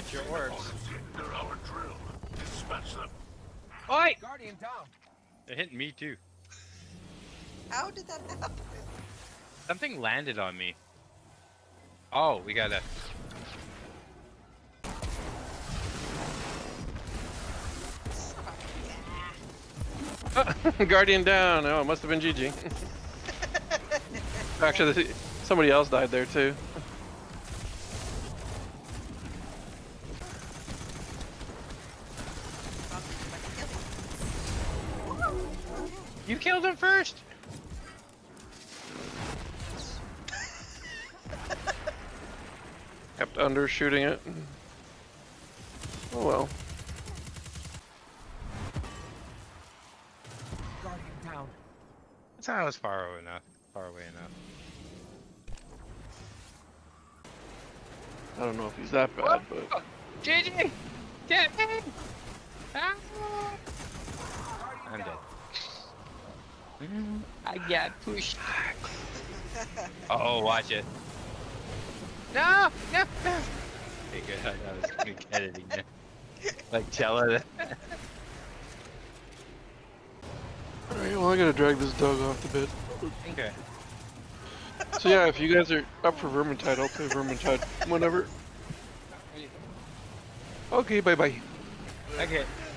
Get your orbs. They're our drill. Dispatch them. Oi! Guardian down. They're hitting me too. How did that happen? Something landed on me. Oh, we gotta. Guardian down. Oh, it must have been GG. Actually, somebody else died there too. You killed him first. Kept undershooting it. Oh well. Guardian down. That's how I was far away enough. Far away enough. I don't know if he's that bad, but GG! Get me! Ah! I'm dead. I got pushed. Oh, watch it. No! No! No! Okay, good. I was gonna get it again. Like Cella. alright, well I gotta drag this dog off the bed. Okay. So yeah, if you guys are up for Vermintide, I'll play Vermintide whenever. Okay, bye bye. Okay.